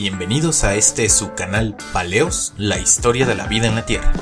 Bienvenidos a este su canal Paleos, la historia de la vida en la Tierra.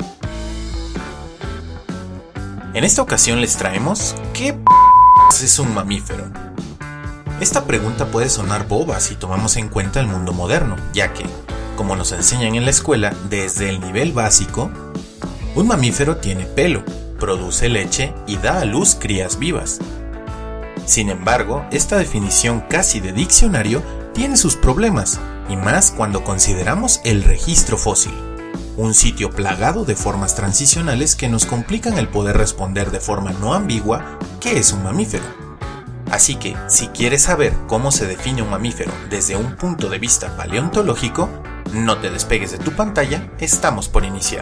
En esta ocasión les traemos ¿qué es un mamífero? Esta pregunta puede sonar boba si tomamos en cuenta el mundo moderno, ya que, como nos enseñan en la escuela desde el nivel básico, un mamífero tiene pelo, produce leche y da a luz crías vivas. Sin embargo, esta definición casi de diccionario tiene sus problemas, y más cuando consideramos el registro fósil, un sitio plagado de formas transicionales que nos complican el poder responder de forma no ambigua qué es un mamífero. Así que, si quieres saber cómo se define un mamífero desde un punto de vista paleontológico, no te despegues de tu pantalla, estamos por iniciar.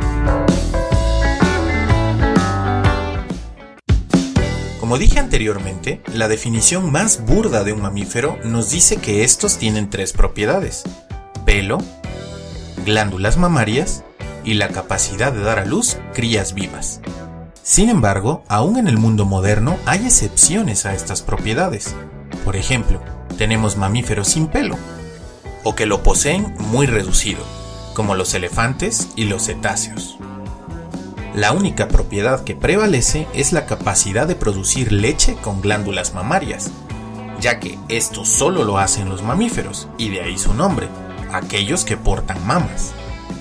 Como dije anteriormente, la definición más burda de un mamífero nos dice que estos tienen tres propiedades: pelo, glándulas mamarias y la capacidad de dar a luz crías vivas. Sin embargo, aún en el mundo moderno hay excepciones a estas propiedades. Por ejemplo, tenemos mamíferos sin pelo, o que lo poseen muy reducido, como los elefantes y los cetáceos. La única propiedad que prevalece es la capacidad de producir leche con glándulas mamarias, ya que esto solo lo hacen los mamíferos, y de ahí su nombre, aquellos que portan mamas.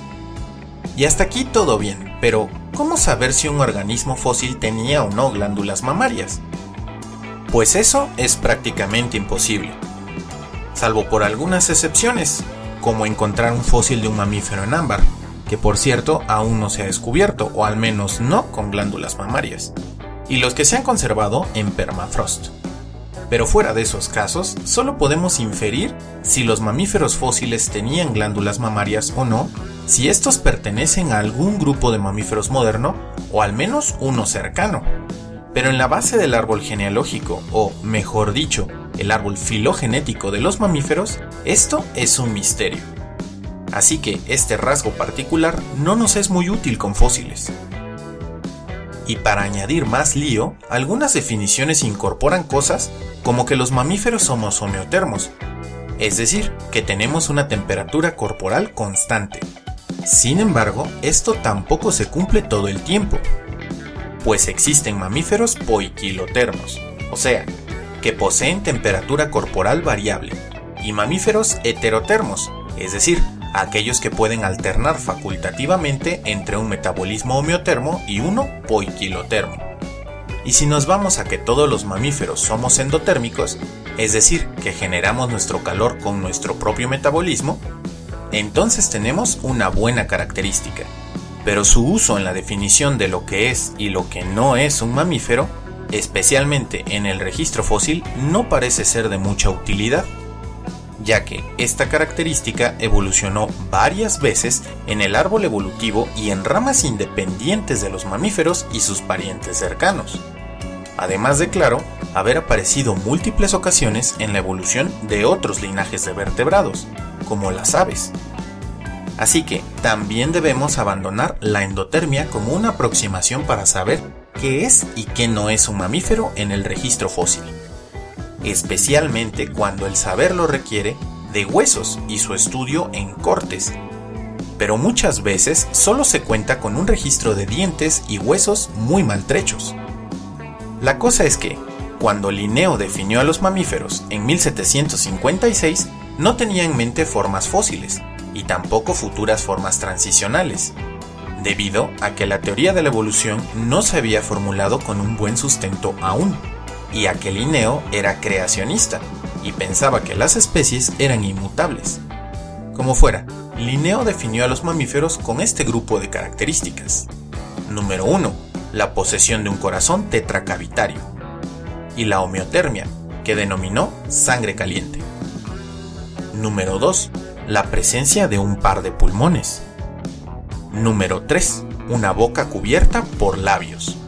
Y hasta aquí todo bien, pero ¿cómo saber si un organismo fósil tenía o no glándulas mamarias? Pues eso es prácticamente imposible, salvo por algunas excepciones, como encontrar un fósil de un mamífero en ámbar, que por cierto aún no se ha descubierto, o al menos no con glándulas mamarias, y los que se han conservado en permafrost. Pero fuera de esos casos, solo podemos inferir si los mamíferos fósiles tenían glándulas mamarias o no, si estos pertenecen a algún grupo de mamíferos moderno, o al menos uno cercano. Pero en la base del árbol genealógico, o mejor dicho, el árbol filogenético de los mamíferos, esto es un misterio. Así que este rasgo particular no nos es muy útil con fósiles. Y para añadir más lío, algunas definiciones incorporan cosas como que los mamíferos somos homeotermos, es decir, que tenemos una temperatura corporal constante. Sin embargo, esto tampoco se cumple todo el tiempo, pues existen mamíferos poiquilotermos, o sea, que poseen temperatura corporal variable, y mamíferos heterotermos, es decir, aquellos que pueden alternar facultativamente entre un metabolismo homeotermo y uno poiquilotermo. Y si nos vamos a que todos los mamíferos somos endotérmicos, es decir, que generamos nuestro calor con nuestro propio metabolismo, entonces tenemos una buena característica, pero su uso en la definición de lo que es y lo que no es un mamífero, especialmente en el registro fósil, no parece ser de mucha utilidad, ya que esta característica evolucionó varias veces en el árbol evolutivo y en ramas independientes de los mamíferos y sus parientes cercanos, además de, claro, haber aparecido múltiples ocasiones en la evolución de otros linajes de vertebrados, como las aves. Así que también debemos abandonar la endotermia como una aproximación para saber qué es y qué no es un mamífero en el registro fósil, especialmente cuando el saber lo requiere de huesos y su estudio en cortes. Pero muchas veces solo se cuenta con un registro de dientes y huesos muy maltrechos. La cosa es que, cuando Linneo definió a los mamíferos en 1756, no tenía en mente formas fósiles, y tampoco futuras formas transicionales, debido a que la teoría de la evolución no se había formulado con un buen sustento aún, y a que Linneo era creacionista y pensaba que las especies eran inmutables. Como fuera, Linneo definió a los mamíferos con este grupo de características. Número 1. La posesión de un corazón tetracavitario, y la homeotermia, que denominó sangre caliente. Número 2. La presencia de un par de pulmones. Número 3. Una boca cubierta por labios.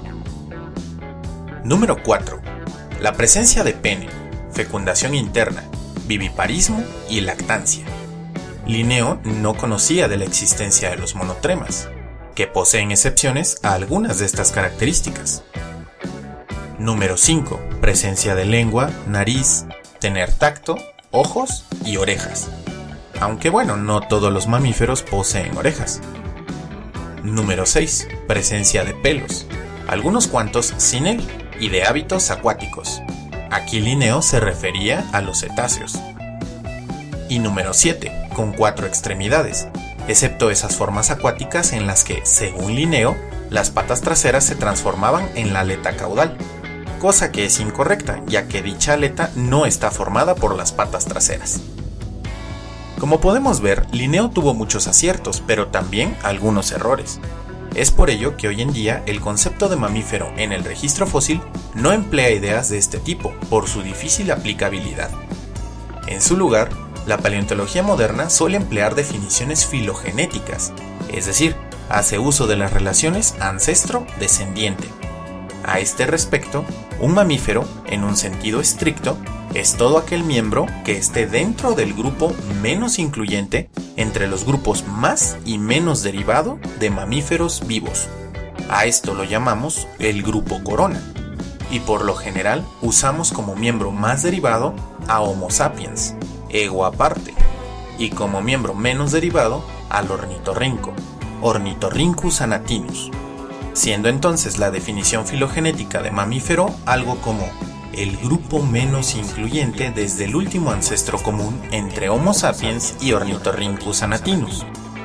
Número 4. La presencia de pene, fecundación interna, viviparismo y lactancia. Linneo no conocía de la existencia de los monotremas, que poseen excepciones a algunas de estas características. Número 5. Presencia de lengua, nariz, tener tacto, ojos y orejas. aunque bueno, no todos los mamíferos poseen orejas. Número 6. Presencia de pelos, algunos cuantos sin él, y de hábitos acuáticos. Aquí Linneo se refería a los cetáceos. Y número 7. Con 4 extremidades, excepto esas formas acuáticas en las que, según Linneo, las patas traseras se transformaban en la aleta caudal, cosa que es incorrecta, ya que dicha aleta no está formada por las patas traseras. Como podemos ver, Linneo tuvo muchos aciertos, pero también algunos errores. Es por ello que hoy en día el concepto de mamífero en el registro fósil no emplea ideas de este tipo, por su difícil aplicabilidad. En su lugar, la paleontología moderna suele emplear definiciones filogenéticas, es decir, hace uso de las relaciones ancestro-descendiente. A este respecto, un mamífero, en un sentido estricto, es todo aquel miembro que esté dentro del grupo menos incluyente entre los grupos más y menos derivado de mamíferos vivos. A esto lo llamamos el grupo corona, y por lo general usamos como miembro más derivado a Homo sapiens, ego aparte, y como miembro menos derivado al ornitorrinco, Ornithorhynchus anatinus, siendo entonces la definición filogenética de mamífero algo como el grupo menos incluyente desde el último ancestro común entre Homo sapiens y Ornithorhynchus anatinus.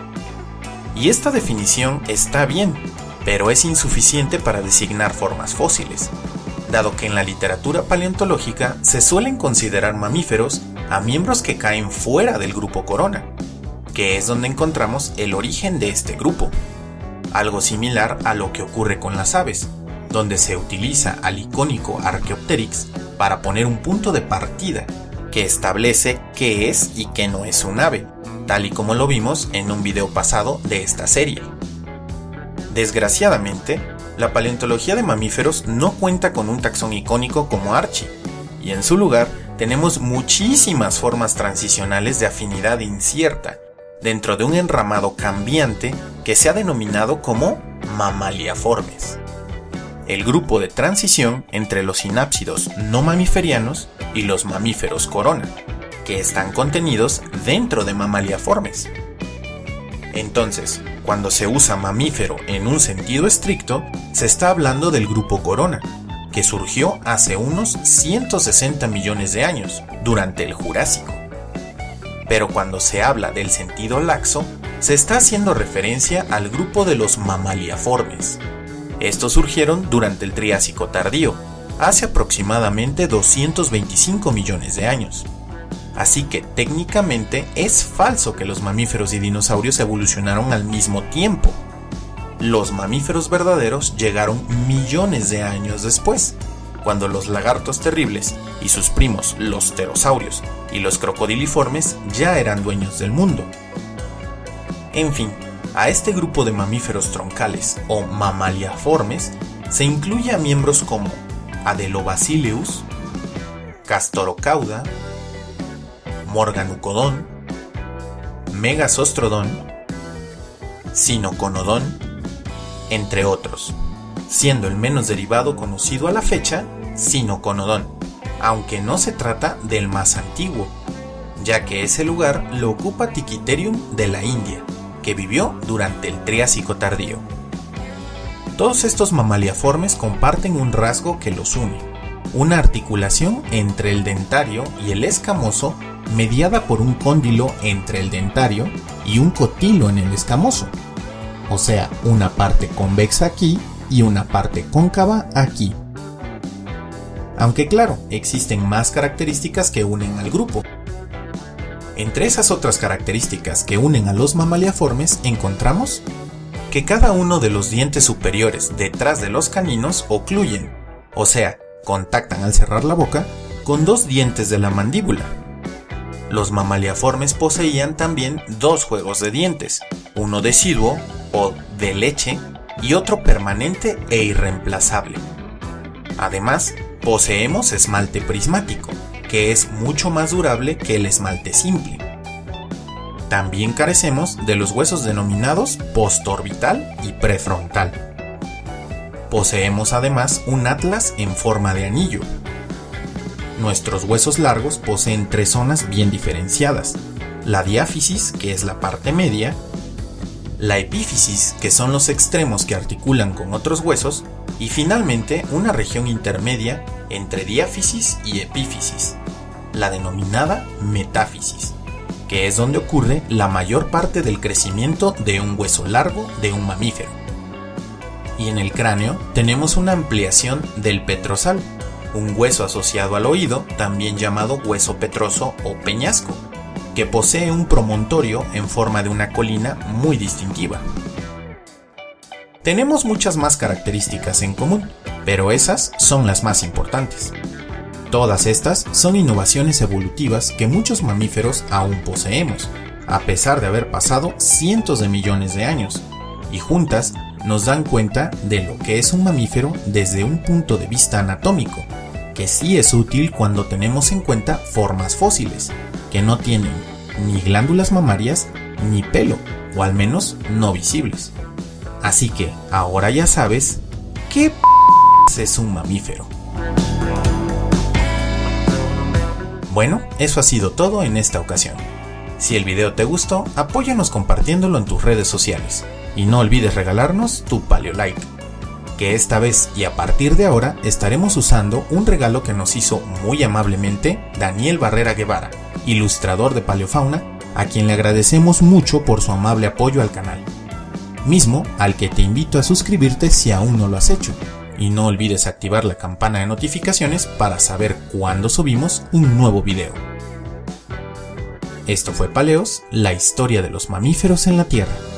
Y esta definición está bien, pero es insuficiente para designar formas fósiles, dado que en la literatura paleontológica se suelen considerar mamíferos a miembros que caen fuera del grupo corona, que es donde encontramos el origen de este grupo, algo similar a lo que ocurre con las aves, donde se utiliza al icónico Archaeopteryx para poner un punto de partida que establece qué es y qué no es un ave, tal y como lo vimos en un video pasado de esta serie. Desgraciadamente, la paleontología de mamíferos no cuenta con un taxón icónico como Archie, y en su lugar tenemos muchísimas formas transicionales de afinidad incierta, dentro de un enramado cambiante que se ha denominado como mamaliaformes, el grupo de transición entre los sinápsidos no mamiferianos y los mamíferos corona, que están contenidos dentro de mamaliaformes. Entonces, cuando se usa mamífero en un sentido estricto, se está hablando del grupo corona, que surgió hace unos 160 millones de años, durante el Jurásico. Pero cuando se habla del sentido laxo, se está haciendo referencia al grupo de los mamaliaformes. Estos surgieron durante el Triásico tardío, hace aproximadamente 225 millones de años. Así que técnicamente es falso que los mamíferos y dinosaurios evolucionaron al mismo tiempo. Los mamíferos verdaderos llegaron millones de años después, cuando los lagartos terribles y sus primos los pterosaurios y los crocodiliformes ya eran dueños del mundo. En fin, a este grupo de mamíferos troncales o mamaliaformes se incluye a miembros como Adelobasileus, Castorocauda, Morganucodon, Megasostrodon, Sinoconodon, entre otros, siendo el menos derivado conocido a la fecha Sinoconodon, aunque no se trata del más antiguo, ya que ese lugar lo ocupa Tiquitherium de la India, que vivió durante el Triásico tardío. Todos estos mamaliaformes comparten un rasgo que los une, una articulación entre el dentario y el escamoso mediada por un cóndilo entre el dentario y un cotilo en el escamoso, o sea, una parte convexa aquí y una parte cóncava aquí. Aunque claro, existen más características que unen al grupo. Entre esas otras características que unen a los mamaliaformes encontramos que cada uno de los dientes superiores detrás de los caninos ocluyen, o sea, contactan al cerrar la boca, con dos dientes de la mandíbula. Los mamaliaformes poseían también dos juegos de dientes, uno deciduo o de leche y otro permanente e irreemplazable. Además, poseemos esmalte prismático, que es mucho más durable que el esmalte simple. También carecemos de los huesos denominados postorbital y prefrontal. Poseemos además un atlas en forma de anillo. Nuestros huesos largos poseen tres zonas bien diferenciadas, la diáfisis, que es la parte media, la epífisis, que son los extremos que articulan con otros huesos, y finalmente una región intermedia entre diáfisis y epífisis, la denominada metáfisis, que es donde ocurre la mayor parte del crecimiento de un hueso largo de un mamífero. Y en el cráneo tenemos una ampliación del petrosal, un hueso asociado al oído, también llamado hueso petroso o peñasco, que posee un promontorio en forma de una colina muy distintiva. Tenemos muchas más características en común, pero esas son las más importantes. Todas estas son innovaciones evolutivas que muchos mamíferos aún poseemos, a pesar de haber pasado cientos de millones de años, y juntas nos dan cuenta de lo que es un mamífero desde un punto de vista anatómico, que sí es útil cuando tenemos en cuenta formas fósiles, que no tienen ni glándulas mamarias ni pelo, o al menos no visibles. Así que ahora ya sabes qué es un mamífero. Bueno, eso ha sido todo en esta ocasión. Si el video te gustó, apóyanos compartiéndolo en tus redes sociales y no olvides regalarnos tu paleolike, que esta vez y a partir de ahora estaremos usando un regalo que nos hizo muy amablemente Daniel Barrera Guevara, ilustrador de Paleofauna, a quien le agradecemos mucho por su amable apoyo al canal, mismo al que te invito a suscribirte si aún no lo has hecho, y no olvides activar la campana de notificaciones para saber cuándo subimos un nuevo video. Esto fue Paleos, la historia de los mamíferos en la Tierra.